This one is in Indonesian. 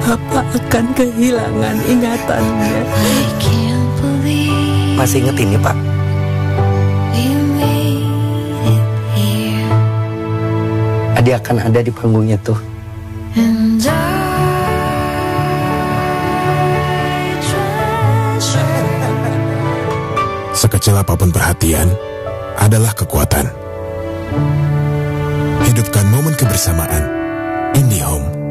Bapak akan kehilangan ingatannya. Masih inget ini, Pak? Adi akan ada di panggungnya tuh. Sekecil apapun perhatian adalah kekuatan. Hidupkan momen kebersamaan. IndiHome.